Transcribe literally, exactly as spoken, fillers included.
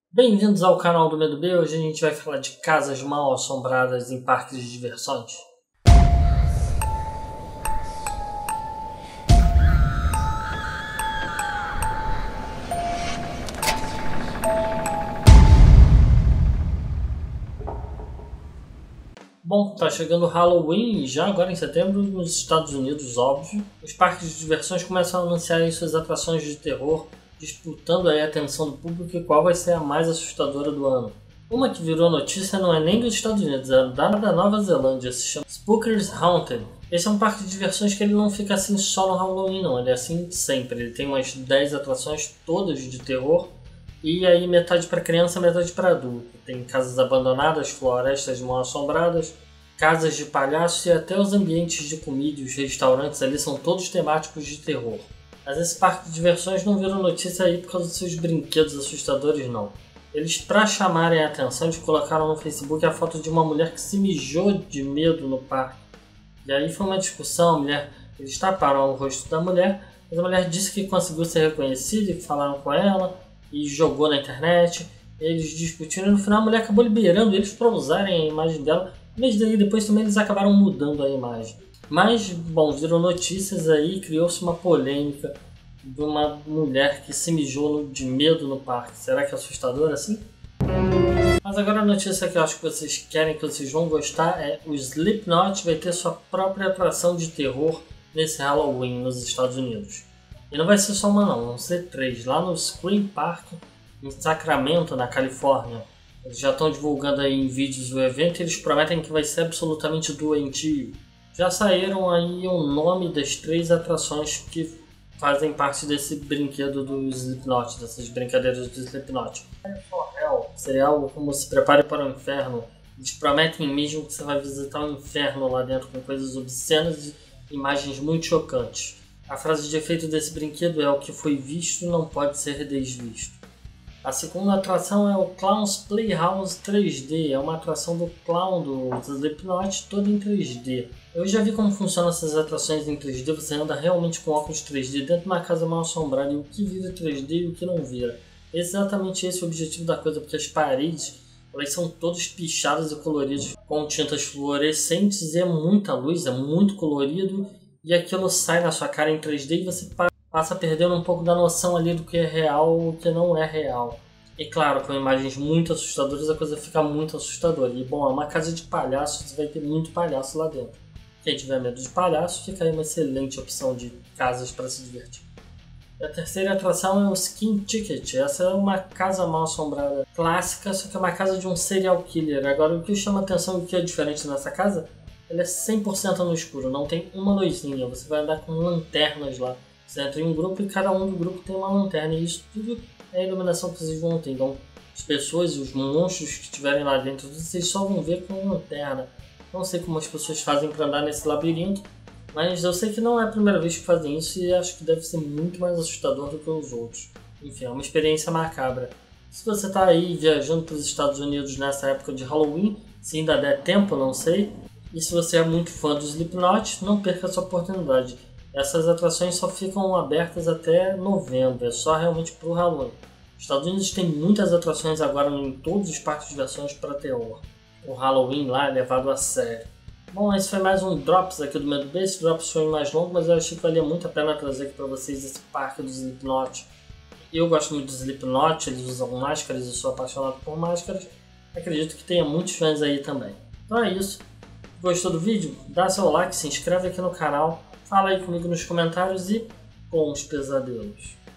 Bem-vindos ao canal do Medo B. Hoje a gente vai falar de casas mal assombradas em parques de diversões. Bom, tá chegando o Halloween e já agora em setembro nos Estados Unidos, óbvio. Os parques de diversões começam a anunciar aí suas atrações de terror, disputando aí a atenção do público e qual vai ser a mais assustadora do ano. Uma que virou notícia não é nem dos Estados Unidos, é da Nova Zelândia, se chama Spookers Haunted. Esse é um parque de diversões que ele não fica assim só no Halloween não, ele é assim sempre. Ele tem umas dez atrações todas de terror e aí metade para criança, metade para adulto. Tem casas abandonadas, florestas mal assombradas, casas de palhaços e até os ambientes de comida e os restaurantes ali são todos temáticos de terror. Mas esse parque de diversões não virou notícia aí por causa dos seus brinquedos assustadores não. Eles, para chamarem a atenção, eles colocaram no Facebook a foto de uma mulher que se mijou de medo no parque. E aí foi uma discussão, a mulher, eles taparam o rosto da mulher, mas a mulher disse que conseguiu ser reconhecida e que falaram com ela e jogou na internet. Eles discutiram e no final a mulher acabou liberando eles para usarem a imagem dela, mas daí depois também eles acabaram mudando a imagem. Mas, bom, virou notícias aí, criou-se uma polêmica de uma mulher que se mijou de medo no parque. Será que é assustador assim? Mas agora a notícia que eu acho que vocês querem, que vocês vão gostar, é o Slipknot vai ter sua própria atração de terror nesse Halloween nos Estados Unidos. E não vai ser só uma não, vão ser três. Lá no Scream Park, em Sacramento, na Califórnia. Eles já estão divulgando aí em vídeos o evento e eles prometem que vai ser absolutamente doentio. Já saíram aí o nome das três atrações que fazem parte desse brinquedo do Slipknot, dessas brincadeiras do Slipknot. Seria algo como se prepare para o inferno. Eles prometem mesmo que você vai visitar o inferno lá dentro com coisas obscenas e imagens muito chocantes. A frase de efeito desse brinquedo é: o que foi visto não pode ser desvisto. A segunda atração é o Clown's Playhouse três D, é uma atração do clown do Slipknot toda em três D. Eu já vi como funcionam essas atrações em três D, você anda realmente com óculos três D dentro de uma casa mal assombrada e o que vira três D e o que não vira. Exatamente esse é o objetivo da coisa, porque as paredes elas são todas pichadas e coloridas com tintas fluorescentes e é muita luz, é muito colorido e aquilo sai na sua cara em três D e você passa perdendo um pouco da noção ali do que é real e o que não é real. E claro, com imagens muito assustadoras a coisa fica muito assustadora. E bom, é uma casa de palhaços, você vai ter muito palhaço lá dentro. Quem tiver medo de palhaço, fica aí uma excelente opção de casas para se divertir. A terceira atração é o Skin Ticket. Essa é uma casa mal assombrada clássica, só que é uma casa de um serial killer. Agora o que chama atenção e o que é diferente nessa casa, ela é cem por cento no escuro, não tem uma luzinha, você vai andar com lanternas lá. Você entra em um grupo e cada um do grupo tem uma lanterna e isso tudo é a iluminação que vocês vão ter. Então as pessoas e os monstros que estiverem lá dentro, vocês só vão ver com lanterna. Não sei como as pessoas fazem para andar nesse labirinto, mas eu sei que não é a primeira vez que fazem isso e acho que deve ser muito mais assustador do que os outros. Enfim, é uma experiência macabra. Se você está aí viajando para os Estados Unidos nessa época de Halloween, se ainda der tempo, não sei, e se você é muito fã do Slipknot, não perca essa oportunidade. Essas atrações só ficam abertas até novembro, é só realmente para o Halloween. Os Estados Unidos tem muitas atrações agora em todos os parques de diversões para terror. O Halloween lá é levado a sério. Bom, esse foi mais um Drops aqui do Medo B. Esse Drops foi mais longo, mas eu achei que valia muito a pena trazer aqui para vocês esse parque do Slipknot. Eu gosto muito do Slipknot, eles usam máscaras, eu sou apaixonado por máscaras. Acredito que tenha muitos fãs aí também. Então é isso. Gostou do vídeo? Dá seu like, se inscreve aqui no canal. Fala aí comigo nos comentários e bons pesadelos.